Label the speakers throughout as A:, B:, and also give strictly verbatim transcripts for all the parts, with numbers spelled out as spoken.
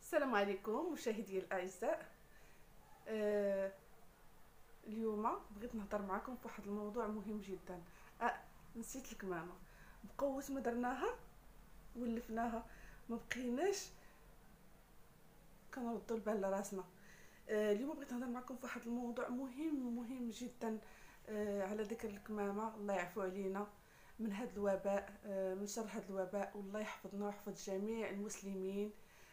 A: السلام عليكم مشاهدي الاعزاء. آه اليوم بغيت نهضر معكم في واحد الموضوع مهم جدا. آه نسيت الكمامه. بقوه ما درناها ولفناها، ما بقيناش كنردوا البال لراسنا. آه اليوم بغيت نهضر معكم في واحد الموضوع مهم مهم جدا، آه على ذكر الكمامه. الله يعفو علينا من هذا الوباء، آه من شر هذا الوباء، والله يحفظنا ويحفظ جميع المسلمين.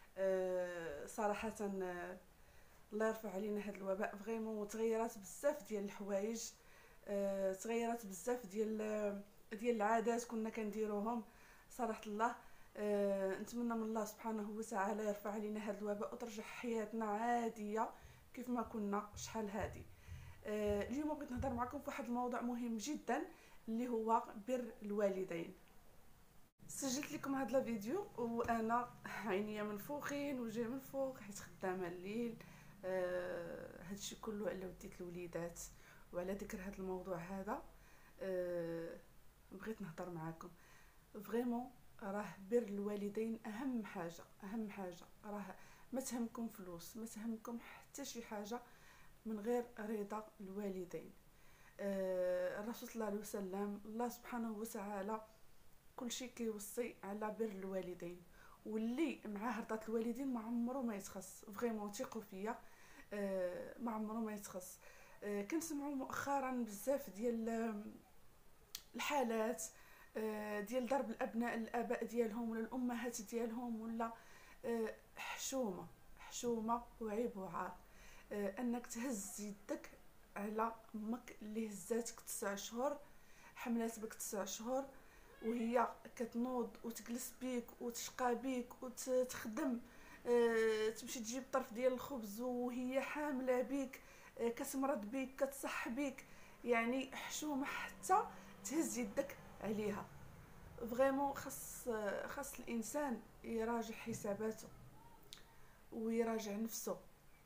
A: آه صراحه، آه الله يرفع علينا هذا الوباء. فريمون تغيرات بزاف ديال الحوايج، آه تغيرات بزاف ديال ديال العادات كنا كنديروهم. صراحه الله، آه نتمنى من الله سبحانه وتعالى يرفع علينا هذا الوباء وترجع حياتنا عاديه كيف ما كنا شحال هادي. آه اليوم بغيت نهضر معكم في واحد الموضوع مهم جدا اللي هو بر الوالدين. سجلت لكم هذا الفيديو وانا عينيا منفوخين وجهي منفوخ حيت خدامه الليل. آه هادشي كله على وديت الوليدات. وعلى ذكر هذا الموضوع هذا، آه بغيت نهضر معاكم. فريمون راه بر الوالدين اهم حاجه، اهم حاجه. راه ما تهمكم فلوس، ما تهمكم حتى شي حاجه من غير رضا الوالدين. آه الرسول صلى الله عليه وسلم، الله سبحانه وتعالى كل شيء كيوصي على بر الوالدين، واللي معاه رضا الوالدين ما عمره ما يتخص. فريمون ثقوا فيا، آه ما عمره ما يتخص. آه كنسمعوا مؤخرا بزاف ديال آه، الحالات، آه ديال ضرب الابناء الاباء ديالهم ولا الامهات ديالهم، ولا آه حشومه حشومه وعيب وعار. آه انك تهز يدك على امك اللي هزاتك تسع شهور، حملات بك تسع شهور، وهي كتنوض وتجلس بيك وتشقى بيك وتخدم، أه تمشي تجيب طرف ديال الخبز وهي حامله بيك، أه كتمرض بيك، كتصح بيك. يعني حشومه حتى تهز يدك عليها. فريمون خاص خاص الانسان يراجع حساباته ويراجع نفسه.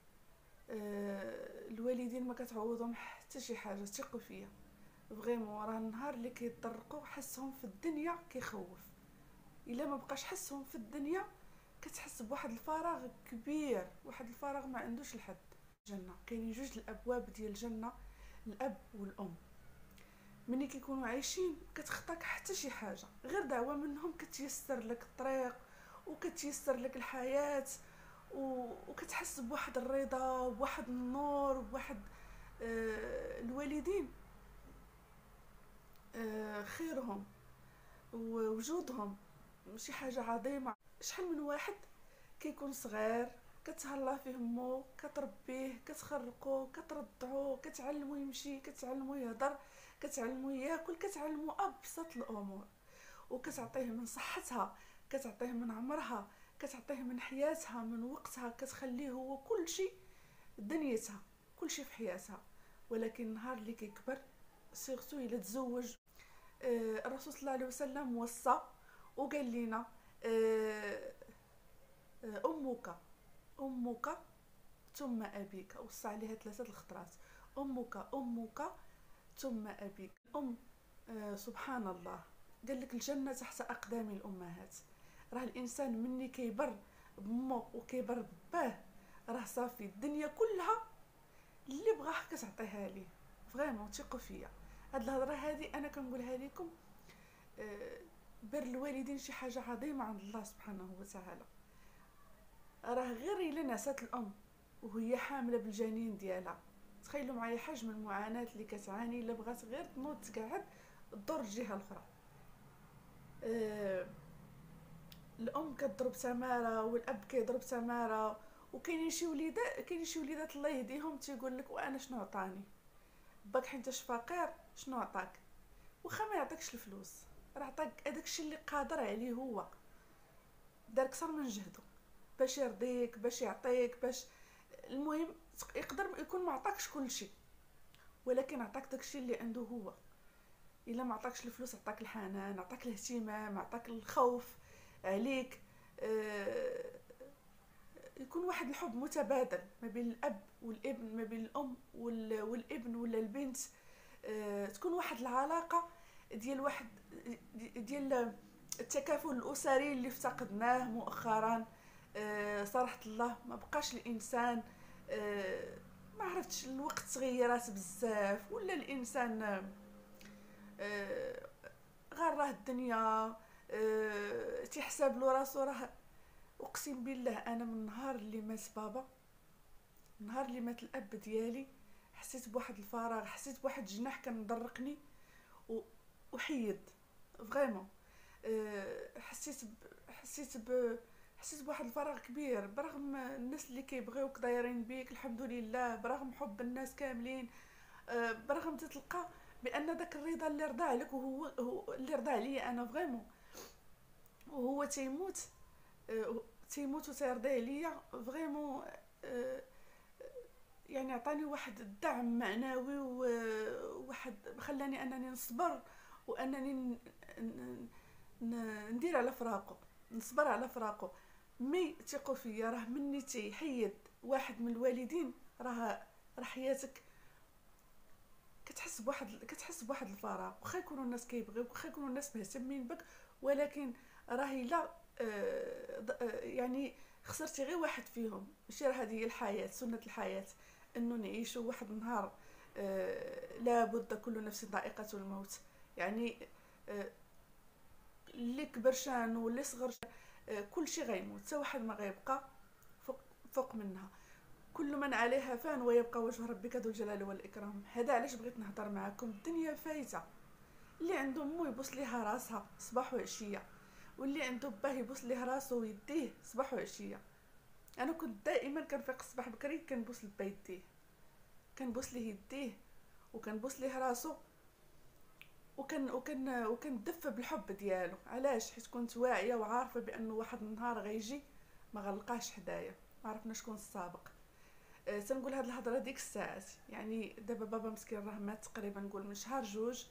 A: أه الوالدين ما كتعوضهم حتى شي حاجه، ثقوا فيا. فريمون راه النهار اللي كيضرقوا حسهم في الدنيا كيخوف. الا ما بقاش حسهم في الدنيا كتحس بواحد الفراغ كبير، واحد الفراغ ما عندوش الحد. الجنه كاينين جوج الابواب ديال الجنه، الاب والام. ملي كيكونوا عايشين كتخطاك حتى شي حاجه، غير دعوه منهم كتيسر لك الطريق وكتيسر لك الحياه، و... وكتحس بواحد الرضا، بواحد النور، بواحد آه الوالدين. آه خيرهم ووجودهم شي حاجه عظيمه. شحال من واحد كيكون صغير كتهلا في همو، كتربيه، كتخرقو، كترضعو، كتعلمو يمشي، كتعلمو يهضر، كتعلمو ياكل، كتعلمو ابسط الامور، وكتعطيه من صحتها، كتعطيه من عمرها، كتعطيه من حياتها، من وقتها، كتخليه هو كل شيء دنيتها، كل شيء في حياتها. ولكن النهار اللي كيكبر، سيرتو الا تزوج، آه الرسول صلى الله عليه وسلم وصى وقال لنا آه آه امك امك ثم ابيك. وصى عليها ثلاثه الخطرات: امك امك ثم ابيك. ام، آه سبحان الله، قال لك الجنه تحت اقدام الامهات. راه الانسان مني كيبر بمو وكيبر بباه، راه صافي الدنيا كلها اللي بغاه كتعطيها ليه. فريمون ثقوا فيا، هاد الهضره هادي انا كنقولها لكم. آه بر الوالدين شي حاجه عظيمه عند الله سبحانه وتعالى. راه غير الا نعست الام وهي حامله بالجنين ديالها، تخيلوا معايا حجم المعاناه اللي كتعاني الا بغات غير تنوض تقعد تدور الجهه الاخرى. أه الام كتضرب تماره والاب كيضرب تماره. وكاينين شي وليدات كاينين شي وليدات الله يهديهم تيقول لك وانا شنو عطاني باك حيتاش فقير، شنو عطاك؟ واخا ما يعطيكش الفلوس، راه عطاك هذاك الشيء اللي قادر عليه هو، دار اكثر من جهده باش يرضيك، باش يعطيك، باش المهم يقدر يكون ما عطاكش كل شيء، ولكن عطاك داكشي اللي عنده هو. الا ما عطاكش الفلوس عطاك الحنان، عطاك الاهتمام، عطاك الخوف عليك. آه يكون واحد الحب متبادل ما بين الاب والابن، ما بين الام والابن ولا البنت. آه تكون واحد العلاقه ديال واحد ديال التكافل الاسري اللي افتقدناه مؤخرا. آه صراحه الله ما بقاش الانسان آه ما عرفتش، الوقت تغيرات بزاف، ولا الانسان آه غير الدنيا آه تيحسب له راسو راه. اقسم بالله انا من نهار اللي مات بابا، نهار اللي مات الاب ديالي، حسيت بواحد الفراغ، حسيت بواحد الجناح كان مضرقني و... وحيد فريمون. أه حسيت ب... حسيت ب حسيت بواحد الفراغ كبير، برغم الناس اللي كيبغيوك دايرين بيك الحمد لله، برغم حب الناس كاملين، أه برغم تتلقى بان داك الرضا اللي رضى عليك وهو هو اللي رضى عليا انا فريمون، وهو تيموت، أه تيموت وتيرضي عليا فريمون. أه يعني عطاني واحد الدعم معنوي وواحد خلاني انني نصبر، وانني ن... ن... ن... ندير على فراقه، نصبر على فراقه. مي ثقوا فيا، راه مني تيحيد واحد من الوالدين راه راه حياتك كتحس بواحد كتحس بواحد الفراغ، واخا يكونوا الناس كيبغيوك، واخا يكونوا الناس مهتمين بك، ولكن راه الا آه يعني خسرتي غير واحد فيهم، ماشي راه هذه هي الحياه، سنه الحياه انه نعيشوا واحد النهار. آه لابد كل نفس ذائقه الموت، يعني آه اللي كبر شان واللي صغر شان، آه كل شيء غيموت، حتى واحد ما غيبقى فوق, فوق منها. كل من عليها فان ويبقى وجه ربك ذو الجلال والاكرام. هذا علاش بغيت نهضر معكم، الدنيا فايته، اللي عنده مو يبوس ليها راسها صباح وعشيه، واللي عنده باه يبوس ليه راسو ويديه صباح وعشيه. انا كنت دائما كنفيق الصباح بكري كنبوس لبا يديه، كنبوس ليه يديه وكنبوس ليه راسو، وكان وكان وكندفى بالحب ديالو. علاش؟ حيت كنت واعيه وعارفه بانه واحد النهار غيجي ما غنلقاهش حدايا، ما عرفنا شكون السابق. أه تنقول هاد الهضره ديك الساعات، يعني دابا بابا مسكين راه مات تقريبا نقول من شهر جوج،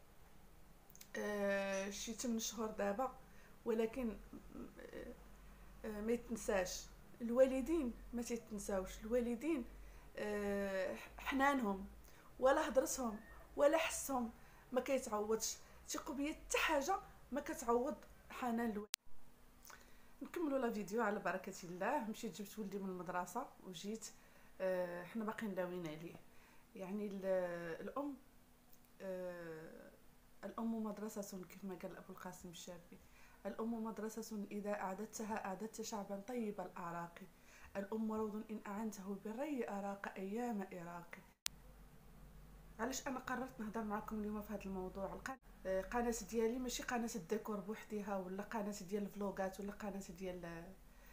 A: أه شي ثمانية شهور دابا، ولكن أه أه ما يتنساش. الوالدين ما تيتنساوش، الوالدين أه حنانهم ولا هضرتهم ولا حسهم ما كيتعوضش، ثقوا بيا حتى حاجه ما كتعوض حنان الوالدين. نكملوا لا فيديو على بركه الله. مشيت جبت ولدي من المدرسه وجيت، أه حنا باقيين داويين عليه. يعني الام أه الام مدرسه كما قال ابو القاسم الشافعي، الام مدرسه اذا اعددتها اعددت شعبا طيب الاعراق، الام روض ان اعنته بالري اراق ايام اراقي. علاش انا قررت نهضر معكم اليوم في هذا الموضوع؟ القناه ديالي ماشي قناه الديكور بوحديها، ولا قناه ديال الفلوغات، ولا قناه ديال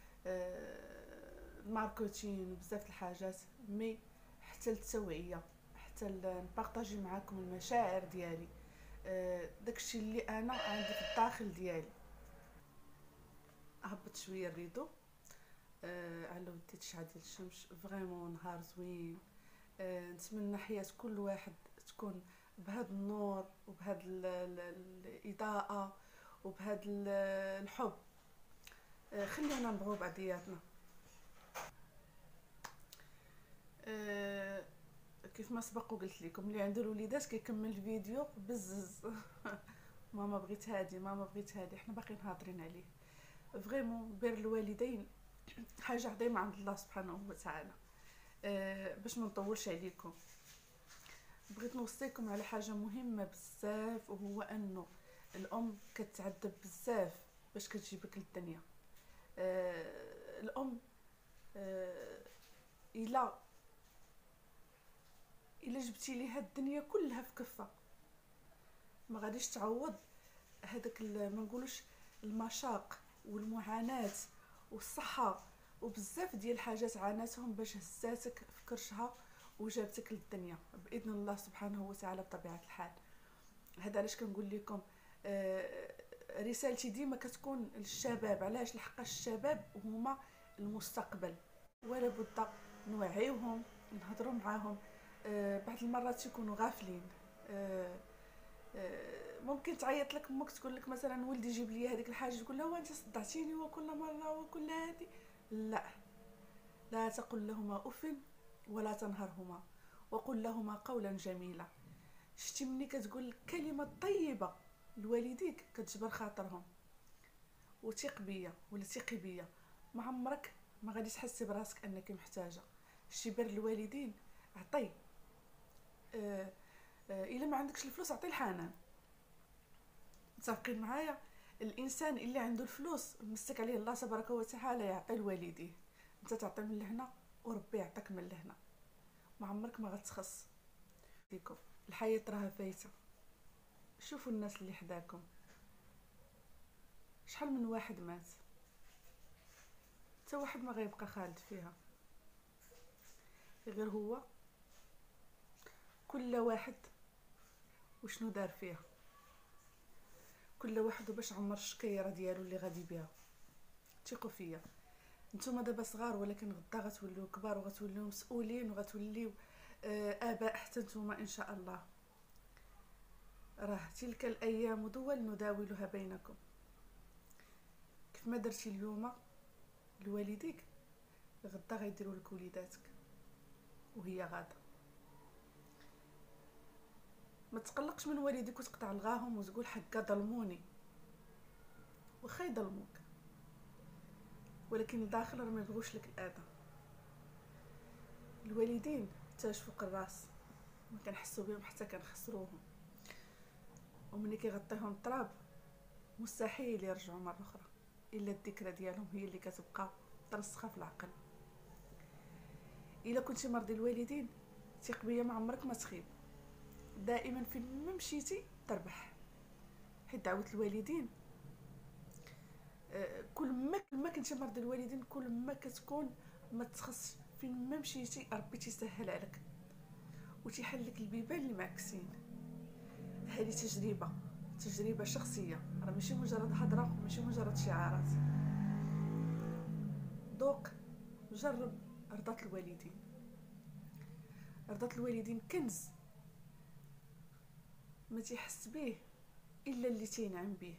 A: الماركتين وبزاف الحاجات، مي حتى التوعيه، حتى نبارطاجي معكم المشاعر ديالي، داكشي اللي انا عندي في الداخل ديالي. هبط شويه الريدو أه على ودي تشعل ديال الشمس، فريمون نهار زوين. أه نتمنى حياه كل واحد تكون بهذا النور وبهذا الاضاءه وبهذا الحب. أه خلينا نبغوا بعضياتنا. أه كيف ما سبق وقلت لكم، اللي عنده الوليدات كيكمل الفيديو بزز ماما بغيت هادي، ماما بغيت هادي، حنا باقيين هاضرين عليه. فريمون بر الوالدين حاجه عظيمه عند الله سبحانه وتعالى. أه باش ما نطولش عليكم، بغيت نوصيكم على حاجه مهمه بزاف، وهو انه الام كتعذب بزاف باش كتجيبك للدنيا. أه الام أه الا الا جبتي ليها الدنيا كلها في كفه، ما غاديش تعوض هذاك ما نقولوش المشاق والمعاناه والصحه وبزاف ديال الحاجات عاناتهم باش هزاتك في كرشها وجابتك للدنيا باذن الله سبحانه وتعالى بطبيعه الحال. هذا علاش كنقول لكم آه رسالتي ديما كتكون للشباب. علاش؟ لحق الشباب هما المستقبل، ولا بد نوعيوهم، نهضروا معاهم. آه بعض المرات يكونوا غافلين. آه آه ممكن تعيط لك امك تقول لك مثلا ولدي جيب لي هذيك الحاجه، تقول لها وانت صدعتيني وكل مره وكل هذه. لا، لا تقل لهما اف ولا تنهرهما وقل لهما قولا جميلا. شتي مني كتقول كلمه طيبه لوالديك كتجبر خاطرهم. وثق بيا ولا ثقي بيا، ما عمرك ما غادي تحسي براسك انك محتاجه. شي بر الوالدين، عطي. آه آه الا ما عندكش الفلوس عطي الحنان. متفقين معايا؟ الانسان اللي عنده الفلوس مسك عليه الله تبارك وتعالى يعطي لوالديه. انت تعطي من لهنا وربي يعطيك من لهنا، ما عمرك ما غتخص فيكم. الحياه راها فايته. شوفوا الناس اللي حداكم، شحال من واحد مات، حتى واحد ما غيبقى خالد فيها، غير هو كل واحد وشنو دار فيها، كل واحد باش عمر الشكيره ديالو اللي غادي بها. ثقوا فيا، نتوما دابا صغار ولكن غدا غتوليو كبار وغتوليو مسؤولين وغتوليو اباء حتى نتوما ان شاء الله. راه تلك الايام دول نداولها بينكم. كيف ما درتي اليوم لوالديك غدا غيديروا لك وليداتك وهي غاده. ما تقلقش من والديك وتقطع لغاهم وتقول حكا ظلموني، واخا يظلموك ولكن الداخل راه ما يبغوش لك الاذى. الوالدين تاج فوق الراس، ما كنحسوا بهم حتى كنخسروهم، وملي كيغطيهم التراب مستحيل يرجعوا مره اخرى، الا الذكرى ديالهم هي اللي كتبقى ترسخه في العقل. الا كنتي مرضي الوالدين ثق بيا ما عمرك ما تخيب، دائما فين ما مشيتي تربح، حيت دعوه الوالدين كل ما ما كنتي مرضي الوالدين كل ما كتكون ما تخص. فين ما مشيتي ربي تيسهل عليك وتيحل لك البيبان اللي معكسين. هذه تجربه تجربه شخصيه، راه ماشي مجرد هضره، ماشي مجرد شعارات. دوق جرب رضا الوالدين. رضا الوالدين كنز ما تيحس به الا اللي تينعم به.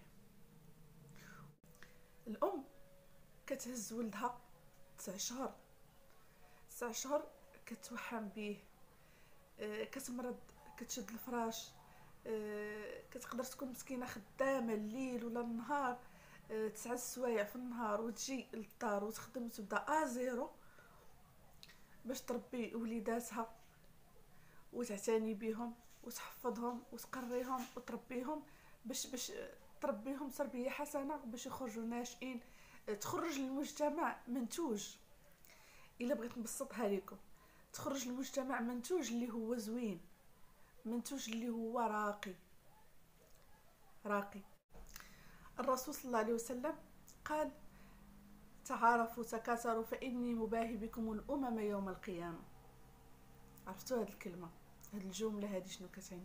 A: الام كتهز ولدها تسع شهور تسع شهور كتوحم به، كتمرض، كتشد الفراش، كتقدر تكون مسكينه خدامه الليل ولا النهار، تسع السوايع في النهار وتجي للدار وتخدم وتبدا ازيرو باش تربي وليداتها وتعتني بهم وتحفظهم وتقريهم وتربيهم باش باش تربيهم تربيه حسنه باش يخرجوا ناشئين، تخرج للمجتمع منتوج. الا بغيت نبسطها لكم، تخرج للمجتمع منتوج اللي هو زوين، منتوج اللي هو راقي راقي. الرسول صلى الله عليه وسلم قال تعارفوا تكاثروا فاني مباهي بكم الامم يوم القيامه. عرفتوا هذه الكلمه، هذه الجمله هذه شنو كتعني؟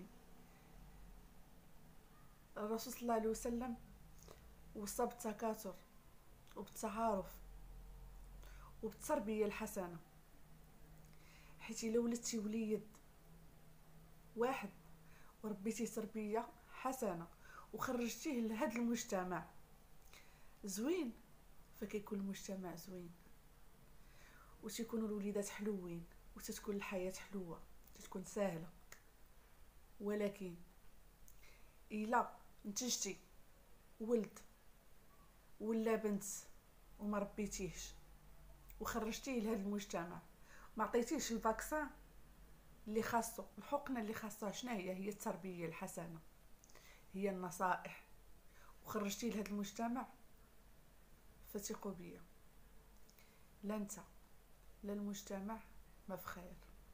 A: الرسول صلى الله عليه وسلم وصى بالتكاثر وبالتعارف وبالتربيه الحسنه، حيت الا ولدتي وليد واحد وربيتيه تربيه حسنه وخرجتيه لهذا المجتمع زوين فكيكون المجتمع زوين وتيكونوا الوليدات حلوين وتتكون الحياه حلوه تتكون سهله. ولكن الا نتجتي ولد ولا بنت وما ربيتيهش وخرجتيه لهذا المجتمع ما عطيتيش الفاكسان اللي خاصو، الحقنه اللي خاصها، شنو هي؟ هي التربيه الحسنه، هي النصائح، وخرجتيه لهذا المجتمع، فثقوا بيا لا انت لا المجتمع ما في خير.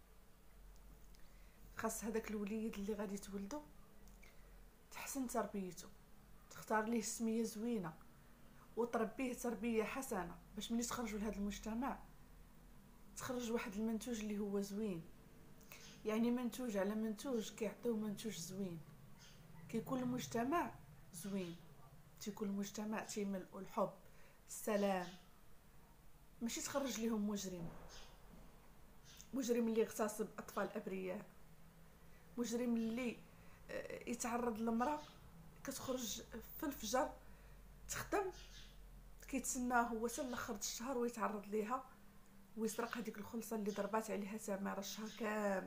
A: خاص هذاك الوليد اللي غادي تولدو تحسن تربيته، تختار ليه سميه زوينه وتربيه تربيه حسنه باش ملي تخرجوا لهذا المجتمع تخرج واحد المنتوج اللي هو زوين. يعني منتوج على منتوج كيعطيو منتوج زوين، كيكون المجتمع زوين، تيكون المجتمع تيملؤ الحب السلام. ماشي تخرج لهم مجرم، مجرم اللي يغتصب اطفال ابرياء، مجرم اللي يتعرض لمراه كتخرج في الفجر تخدم كيتسناه هو حتى لاخر الشهر ويتعرض ليها ويسرق هذيك الخلصه اللي ضربات عليها سماره الشهر كامل.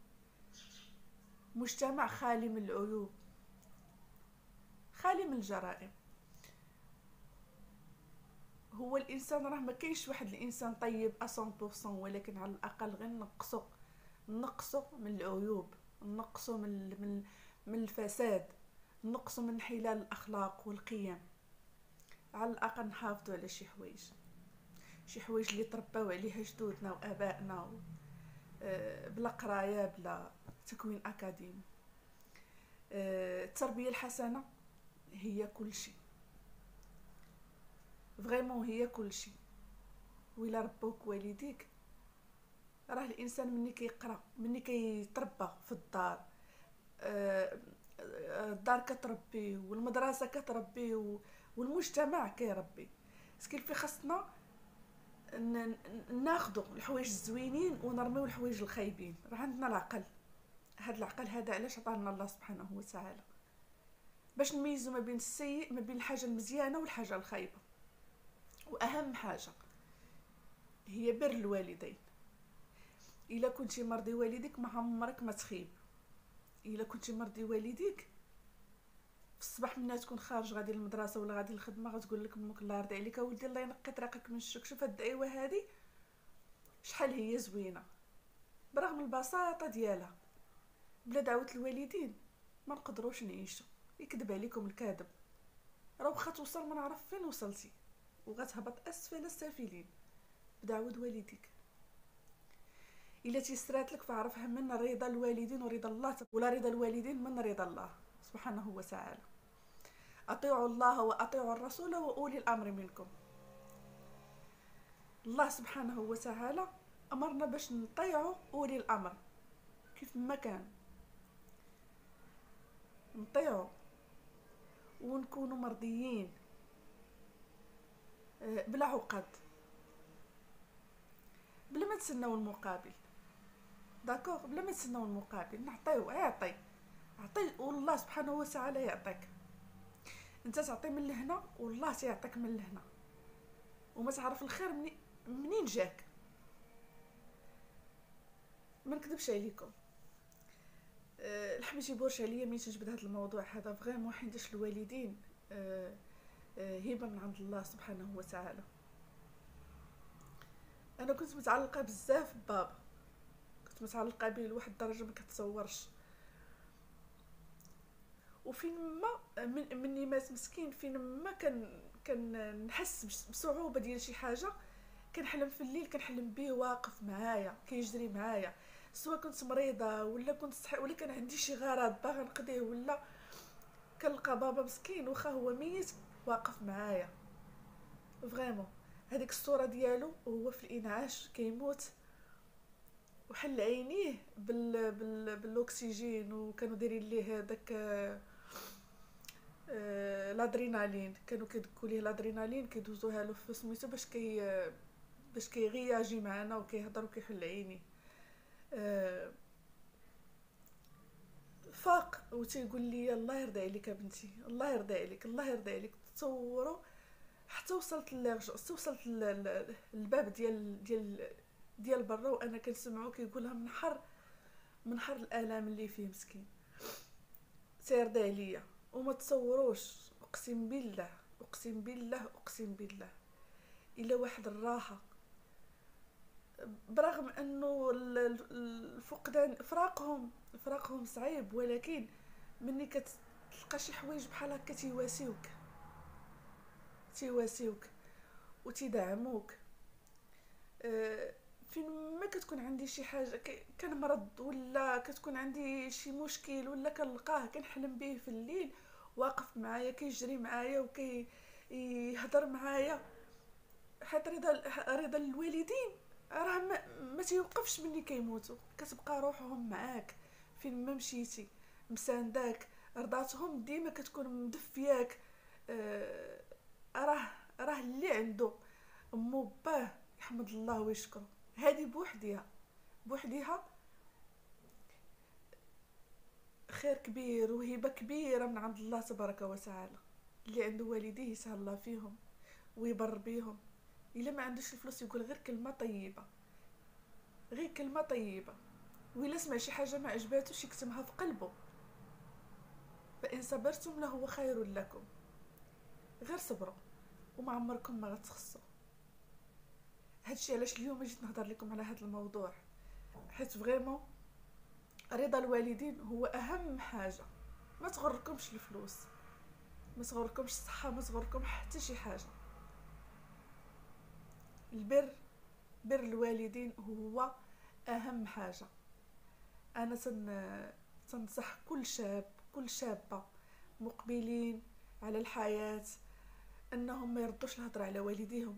A: مجتمع خالي من العيوب، خالي من الجرائم. هو الانسان راه ما كاينش واحد الانسان طيب مية بالمية، ولكن على الاقل غير نقصو نقصو من العيوب، نقصو من من من الفساد، نقصو من انحلال الاخلاق والقيم. على الاقل نحافظوا على شي حوايج، شي حوايج اللي ترباو عليها جدودنا وابائنا و... آه، بلا قرايه، بلا تكوين اكاديمي. آه، التربيه الحسنه هي كل شيء، فريمون هي كل شيء. وإلا ربوك والديك، راه الانسان مني كيقرا، مني كيتربى في الدار، آه، الدار كتربيه والمدرسه كتربيه والمجتمع كيربي. سكيل خاصنا ناخذوا الحوايج الزوينين ونرميو الحوايج الخايبين. راه عندنا العقل، هذا العقل هذا علاش عطانا الله سبحانه وتعالى، باش نميزوا ما بين السيء، ما بين الحاجه المزيانه والحاجه الخايبه. واهم حاجه هي بر الوالدين. الا كنتي مرضي والديك ما عمرك ما تخيب. الا كنتي مرضي والديك في الصباح ملي تكون خارج غادي للمدرسه ولا غادي للخدمه غتقول لك امك الله يرضي عليك اولدي الله ينقي طريقك من الشك. شوف هاد الدعوه هذه شحال هي زوينه برغم البساطه ديالها. بلا دعوه الوالدين ما نقدروش نعيشوا. يكذب عليكم الكاذب، راه واخا توصل ما نعرف فين وصلتي وغتهبط اسفل السافلين. بدعوه والديك الا تيسرات لك فعرفها من رضا الوالدين ورضا الله، ولا رضا الوالدين من رضا الله سبحانه وتعالى. اطيعوا الله واطيعوا الرسول واولي الامر منكم. الله سبحانه وتعالى امرنا باش نطيعوا اولي الامر كيف ما كان، نطيعوا ونكونوا مرضيين بلا عقد، بلا ما نتسناو المقابل. داكوغ، بلا ما نتسناو المقابل، نعطيو اعطي عطي والله سبحانه وتعالى يعطيك. انت تعطي من لهنا والله سيعطيك من لهنا، وما تعرف الخير منين منين جاك. ما نكذبش عليكم، أه الحم يجيبورش عليا ملي تنجبد هذا الموضوع هذا فريمون، حيتاش الوالدين أه أه هبه من عند الله سبحانه وتعالى. انا كنت متعلقه بزاف ببابا، كنت متعلقه به لواحد الدرجه ما كتصورش. وفين ما من مني مات مسكين، فين ما كان كان نحس بصعوبه ديال شي حاجه كنحلم في الليل، كنحلم به واقف معايا كيجري معايا، سواء كنت مريضه ولا كنت صحي ولا كان عندي شي غرض باغا نقضيه، ولا كنلقى بابا مسكين واخا هو ميت واقف معايا فريمون. هذيك الصوره ديالو وهو في الانعاش كيموت وحل عينيه بال بال بالاكسجين، وكانوا دايرين ليه هذاك آه الادرينالين، كانوا كيدكوا ليه الادرينالين كيدوزوها له في سميتو باش كي باش كيغياجي معنا وكيهضر وكيحل عينيه. آه فاق وتيقول لي الله يرضي عليك بنتي، الله يرضي عليك، الله يرضي عليك. تصوروا حتى وصلت للرجع، وصلت للباب ديال ديال ديال برا وانا كنسمعو كيقولها من حر من حر الالام اللي فيه مسكين. سيرضي عليا. وما تصوروش، اقسم بالله اقسم بالله اقسم بالله الا واحد الراحه، برغم انه الفقدان فراقهم فراقهم صعيب، ولكن مني كتلقى شي حوايج بحال هكا تيواسيوك تيواسيوك وتيدعموك. أه فين ما كتكون عندي شي حاجه كنمرض ولا كتكون عندي شي مشكل ولا كنلقاه كنحلم به في الليل واقف معايا كيجري معايا وكي يهضر معايا. حيت رضا رضا الوالدين راه ما, ما تيوقفش ملي كيموتوا، كتبقى روحهم معاك فين ما مشيتي مسانداك، رضاتهم ديما كتكون مدفياك. آه راه راه اللي عنده امو باه يحمد الله ويشكره. هذه بوحديها بوحديها خير كبير وهبه كبيره من عند الله تبارك وتعالى. اللي عنده والديه يسهل الله فيهم ويبر بيهم. الا ما عندوش الفلوس يقول غير كلمه طيبه، غير كلمه طيبه، وإلا سمع شي حاجه ما عجباتوش يكتمها في قلبه. فان صبرتم لهو خير لكم. غير صبروا وما عمركم ما غتخصو. هادشي علاش اليوم جيت نهضر لكم على هذا الموضوع، حيت فريمون رضا الوالدين هو اهم حاجه. ما تغركمش الفلوس، ما تغركمش الصحه، ما تغركم حتى شي حاجه. البر، بر الوالدين هو اهم حاجه. انا تن تنصح كل شاب كل شابه مقبلين على الحياه انهم ما يردوش الهضره على والديهم.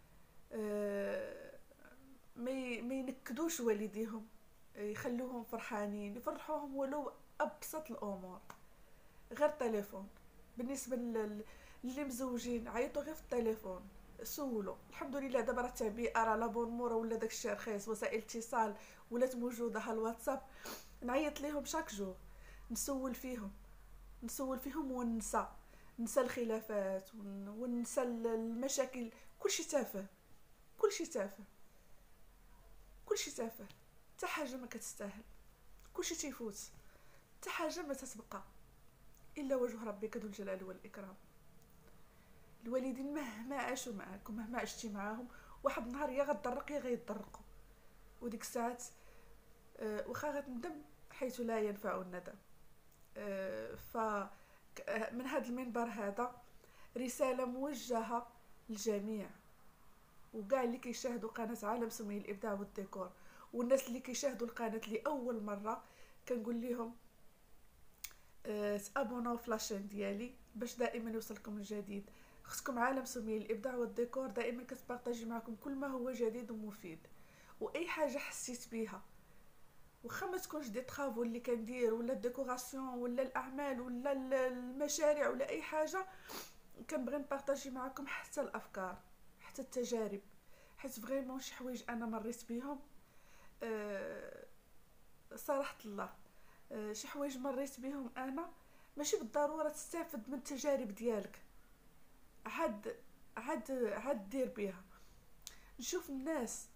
A: أه ما ما ينكدوش والديهم، يخلوهم فرحانين، يفرحوهم ولو ابسط الامور، غير تليفون. بالنسبه للي مزوجين عيطوا غير في التليفون، سولوا. الحمد لله دابا راه التعبئه راه لابونمور ولا داكشي رخيص، وسائل الاتصال ولات موجوده، ها الواتساب. نعيط ليهم شاك جور، نسول فيهم نسول فيهم وننسى ننسى الخلافات وننسى المشاكل. كلشي تافه، كلشي تافه، كلشي تافه، حتى حاجه ما كتستاهل، كلشي تيفوت، حتى حاجه ما تتبقى الا وجه ربك ذو الجلال والاكرام. الوالدين مهما عاشوا معاكم، مهما عشتي معاهم، واحد النهار يا غتضرق يا غيتضرقوا، وديك الساعات أه واخا غتندم حيث لا ينفع الندم. أه ف من هذا المنبر هذا رساله موجهه للجميع، وكاع اللي كيشاهدوا قناه عالم سمي الابداع والديكور، والناس اللي كيشاهدوا القناه لاول مره كنقول لهم أه تابوناو في لاشين ديالي باش دائما يوصلكم الجديد. خصكم عالم سمي الابداع والديكور دائما كتبارطاجي معكم كل ما هو جديد ومفيد، واي حاجه حسيت بيها واخا ما تكونش دي طرافو اللي كندير ولا الديكوراسيون ولا الاعمال ولا المشاريع ولا اي حاجه، كنبغي نبارطاجي معكم حتى الافكار حتى التجارب، حيت فريمون شي حوايج انا مريت بيهم. أه صراحه الله، أه شي حوايج مريت بيهم انا ماشي بالضروره تستافد من التجارب ديالك، عاد عاد عاد دير بيها. نشوف الناس،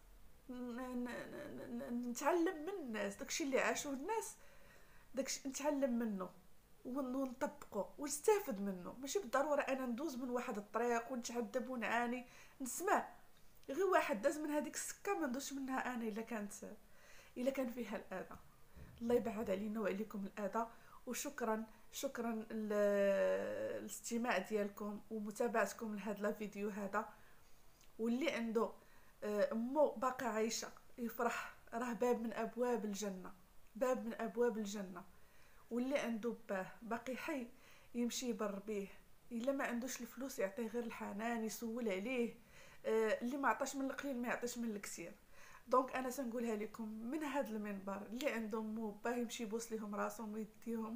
A: نتعلم من الناس، داكشي اللي عاشوه الناس داكشي نتعلم منه ونطبقه ونستافد منه. ماشي بالضروره انا ندوز من واحد الطريق ونتعذب ونعاني، نسمع غير واحد داز من هذيك السكه ما ندوش منها انا الا كانت الا كان فيها الاذى. الله يبعد علينا وعليكم الاذى. وشكرا شكرا للاستماع ديالكم ومتابعتكم لهذا الفيديو هذا. واللي عنده امو باقا عايشه يفرح، راه باب من ابواب الجنه، باب من ابواب الجنه. واللي عنده باه باقي حي يمشي يبر بيه، الا ما عندوش الفلوس يعطيه غير الحنان، يسول عليه. اللي ما عطاش من القليل ما يعطيش من الكثير. دونك انا سنقولها لكم من هذا المنبر، اللي عندهم مو باه يمشي يبوس لهم راسهم ويديهم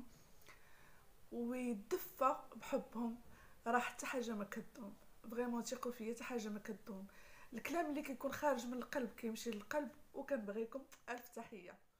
A: ويدفى بحبهم، راه حتى حاجه ما كدوم. فريمون ثقوا فيا، حتى حاجه ما كدوم. الكلام اللي كيكون خارج من القلب كيمشي للقلب. وكنبغيكم الف تحيه.